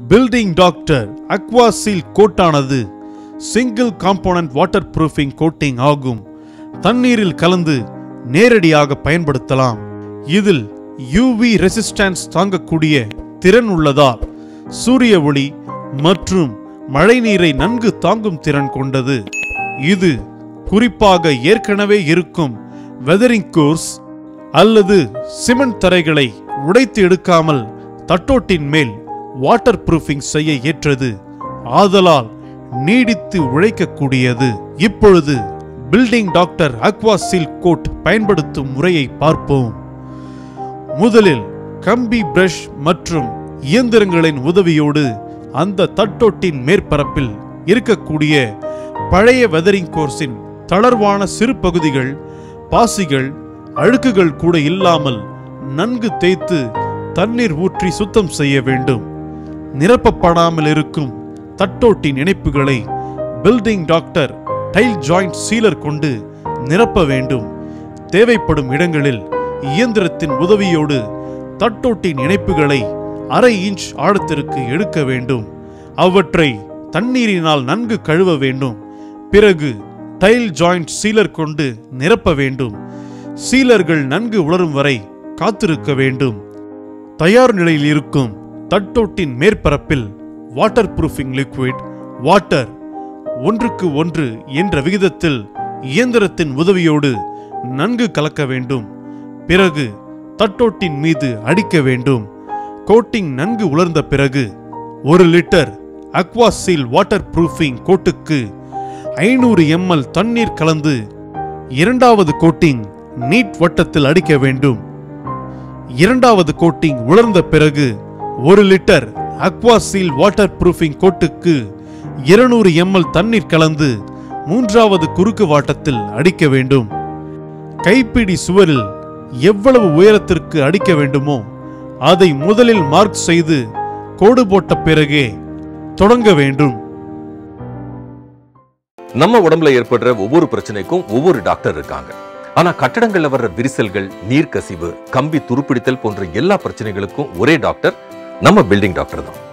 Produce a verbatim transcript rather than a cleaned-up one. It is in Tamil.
பில்டிங் டாக்டர் அக்வா சீல் கோட்டானது single component waterproofing coating ஆகும். தண்ணீரில் கலந்து நேரடியாக பயன்படுத்தலாம். இதில் யூவி ரெசிஸ்டன்ஸ் தாங்கக்கூடிய திறன் உள்ளதால் சூரிய ஒளி மற்றும் மழை நீரை நன்கு தாங்கும் திறன் கொண்டது. இது குறிப்பாக ஏற்கனவே இருக்கும் வெதரிங் கோர்ஸ் அல்லது சிமெண்ட் தரைகளை உடைத்து எடுக்காமல் தட்டோட்டின் மேல் வாட்டர் ப்ரூஃபிங் செய்ய ஏற்றது. ஆதலால் நீடித்து உழைக்கக்கூடியது. இப்பொழுது building doctor aqua seal coat பயன்படுத்தும் முறையை பார்ப்போம். முதலில் கம்பி பிரஷ் மற்றும் இயந்திரங்களின் உதவியோடு அந்த தட்டோட்டின் மேற்பரப்பில் இருக்கக்கூடிய பழைய வெதரிங் கோர்ஸின் தளர்வான சிறு பகுதிகள், பாசிகள், அழுக்குகள் கூட இல்லாமல் நன்கு தேய்த்து தண்ணீர் ஊற்றி சுத்தம் செய்ய வேண்டும். நிரப்பப்படாமல் இருக்கும் தட்டோட்டின் இணைப்புகளை building doctor tile joint sealer கொண்டு நிரப்ப வேண்டும். தேவைப்படும் இடங்களில் இயந்திரத்தின் உதவியோடு தட்டோட்டின் இணைப்புகளை அரை இன்ச் ஆழத்திற்கு எடுக்க வேண்டும். அவற்றை தண்ணீரினால் நன்கு கழுவ வேண்டும். பிறகு டைல் ஜாயிண்ட் சீலர் கொண்டு நிரப்ப வேண்டும். சீலர்கள் நன்கு உலரும் வரை காத்திருக்க வேண்டும். தயார் நிலையில் இருக்கும் தட்டோட்டின் மேற்பரப்பில் வாட்டர் ப்ரூஃபிங் லிக்விட் வாட்டர் ஒன்றுக்கு ஒன்று என்ற விகிதத்தில் இயந்திரத்தின் உதவியோடு நன்கு கலக்க வேண்டும். பிறகு தட்டோட்டின் மீது அடிக்க வேண்டும். கோட்டிங் நன்கு உலர்ந்த பிறகு ஒரு litre aqua seal waterproofing கோட்டுக்கு ஐநூறு எம்எல் தண்ணீர் கலந்து இரண்டாவது கோட்டிங் நீட் வட்டத்தில் அடிக்க வேண்டும். இரண்டாவது கோட்டிங் உலர்ந்த பிறகு ஒரு litre aqua seal waterproofing கோட்டுக்கு இருநூறு எம்எல் தண்ணீர் கலந்து மூன்றாவது குறுக்கு வாட்டத்தில் அடிக்க வேண்டும். கைப்பிடி சுவரில் எவ்வளவு உயரத்திற்கு அடிக்க வேண்டுமோ அதை முதலில் மார்க் செய்து கோடு போட்ட பிறகே தொடங்க வேண்டும். நம்ம உடம்புல ஏற்படுற ஒவ்வொரு பிரச்சனைக்கும் ஒவ்வொரு டாக்டர் இருக்காங்க. ஆனா கட்டடங்கள்ல வர்ற விரிசல்கள், நீர்க்கசிவு, கம்பி துருப்பிடித்தல் போன்ற எல்லா பிரச்சனைகளுக்கும் ஒரே டாக்டர் நம்ம பில்டிங் டாக்டர் தான்.